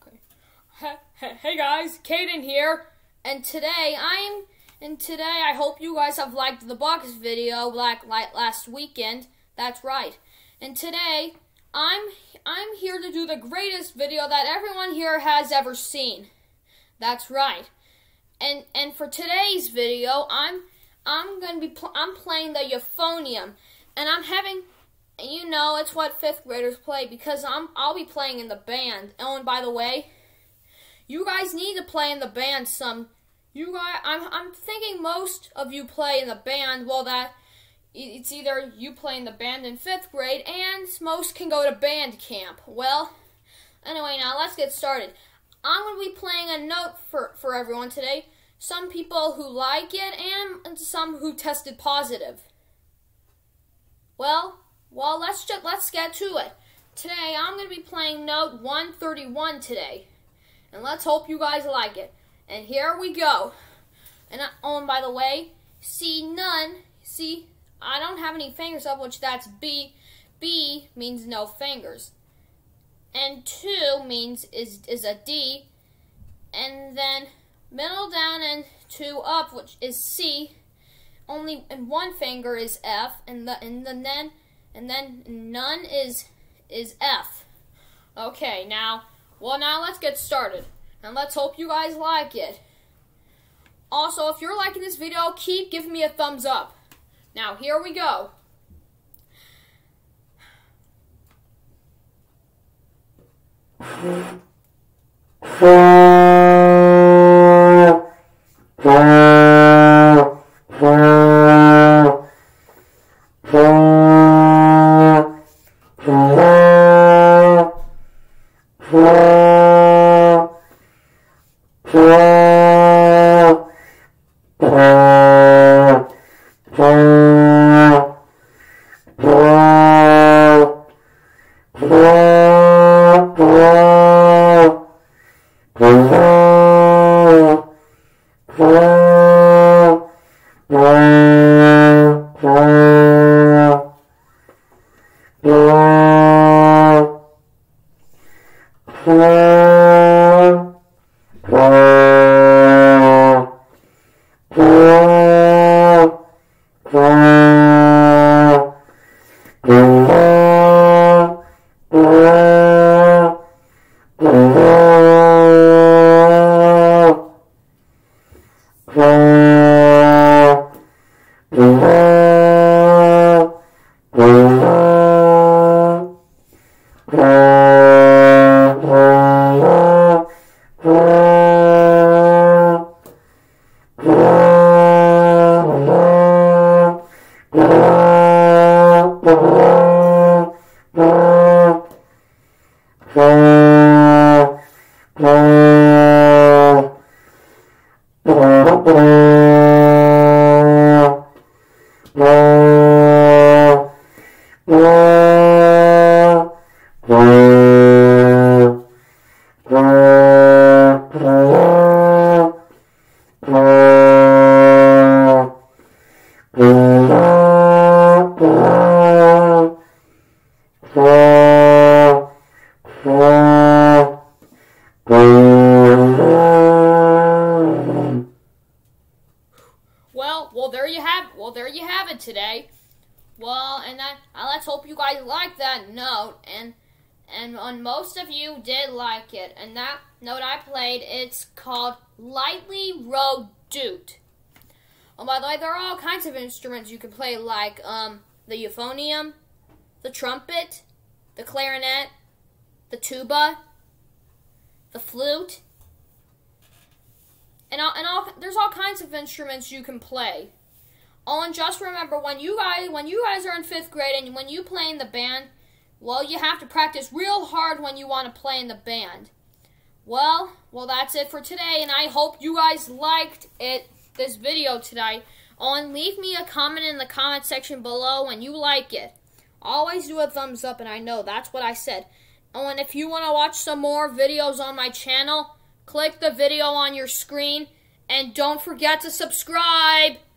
Hey guys, Caden here, and today I hope you guys have liked the box video like last weekend. That's right. And today I'm here to do the greatest video that everyone here has ever seen. That's right. And for today's video, I'm playing the euphonium, and I'm having, you know, it's what 5th graders play because I'll be playing in the band. Oh, and by the way, you guys need to play in the band some. You guys, I'm thinking most of you play in the band. Well, that it's either you play in the band in 5th grade, and most can go to band camp. Well, anyway, now let's get started. I'm going to be playing a note for everyone today. Some people who like it and some who tested positive. Well, let's get to it. Today I'm going to be playing note 131 today. And let's hope you guys like it. And here we go. And by the way, see none. See, I don't have any fingers up, which that's B. B means no fingers. And 2 means is a D. And then middle down and 2 up, which is C. Only and 1 finger is F, and then none is F. Okay, now let's get started, and let's hope you guys like it. Also, if you're liking this video, keep giving me a thumbs up. Now, here we go. There you have it today. Well, and let's hope you guys like that note, and most of you did like it. And that note I played, it's called Lightly Reduced. Oh, by the way, there are all kinds of instruments you can play, like the euphonium, the trumpet, the clarinet, the tuba, the flute, and there's all kinds of instruments you can play. Oh, and just remember, when you guys are in 5th grade and when you play in the band, well, you have to practice real hard when you want to play in the band. Well, that's it for today, and I hope you guys liked this video today. Oh, and leave me a comment in the comment section below when you like it. Always do a thumbs up, and I know that's what I said. Oh, and if you want to watch some more videos on my channel, click the video on your screen, and don't forget to subscribe.